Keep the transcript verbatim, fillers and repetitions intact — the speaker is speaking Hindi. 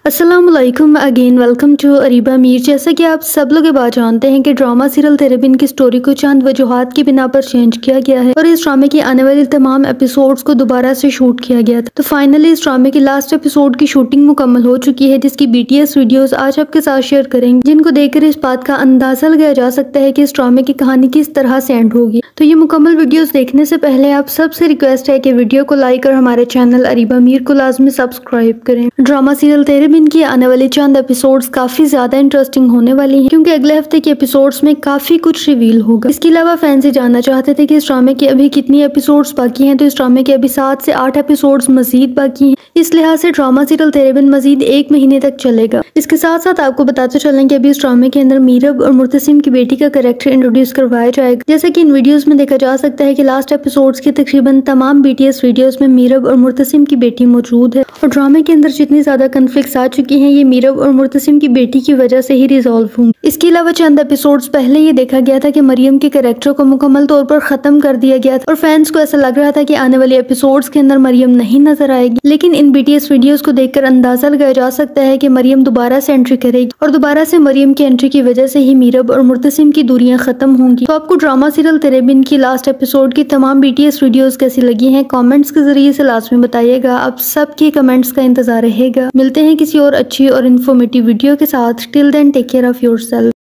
अस्सलामुअलैकुम again welcome to Areeba Mir. जैसा कि आप सब लोग ये बात जानते हैं कि ड्रामा सीरियल तेरे बिन की स्टोरी को चंद वजूहात की बिना पर चेंज किया गया है और इस ड्रामे की आने वाली तमाम एपिसोड्स को दोबारा से शूट किया गया था। तो फाइनली इस ड्रामे की लास्ट एपिसोड की शूटिंग मुकम्मल हो चुकी है, जिसकी बीटीएस वीडियोस आज आपके साथ शेयर करेंगे, जिनको देखकर इस बात का अंदाजा लगाया जा सकता है कि इस ड्रामे की कहानी किस तरह से एंड होगी। तो ये मुकम्मल वीडियोस देखने से पहले आप सबसे रिक्वेस्ट है कि वीडियो को लाइक और हमारे चैनल अरीबा मीर को लाजमी सब्सक्राइब करें। ड्रामा सीरियल तेरे बिन की आने वाली चंद एपिसोड्स काफी ज्यादा इंटरेस्टिंग होने वाली हैं, क्योंकि अगले हफ्ते के एपिसोड्स में काफी कुछ रिवील होगा। इसके अलावा फैंस ये जानना चाहते थे कि इस ड्रामे के अभी कितनी एपिसोड्स बाकी हैं, तो इस ड्रामे के अभी सात से आठ एपिसोड्स मजीद बाकी हैं। इस लिहाज से ड्रामा सीरियल तेरे बिन मजीद एक महीने तक चलेगा। इसके साथ साथ आपको बताते चलें कि अभी इस ड्रामे के अंदर मीरब और मुर्तसिम की बेटी का कैरेक्टर इंट्रोड्यूस करवाया जाएगा। जैसा कि इन वीडियोस में देखा जा सकता है कि लास्ट एपिसोड्स की तकरीबन तमाम बीटीएस वीडियोस में मीरब और मुर्तसिम की बेटी मौजूद है और ड्रामे के अंदर जितनी ज्यादा कन्फ्लिक्ट्स आ चुकी हैं, ये मीरब और मुर्तसिम की बेटी की वजह से ही रिजॉल्व होंगी। इसके अलावा चंद एपिसोड्स पहले ये देखा गया था कि मरियम के कैरेक्टर को मुकम्मल तौर पर खत्म कर दिया गया था और फैंस को ऐसा लग रहा था कि आने वाले एपिसोड्स के अंदर मरियम नहीं नजर आएगी। लेकिन इन बीटीएस वीडियोस को देखकर अंदाजा लगाया जा सकता है कि मरियम दोबारा से एंट्री करेगी और दोबारा से मरियम की एंट्री की वजह से ही मीरब और मुर्तसिम की दूरियां खत्म होंगी। तो आपको ड्रामा सीरियल तेरे बिन की लास्ट एपिसोड की तमाम बीटीएस वीडियोस कैसी लगी हैं, कमेंट्स के जरिए से लाजमी बताइएगा। आप सबके कमेंट्स का इंतजार रहेगा। मिलते हैं किसी और अच्छी और इन्फॉर्मेटिव वीडियो के साथ। Till then take care of yourself.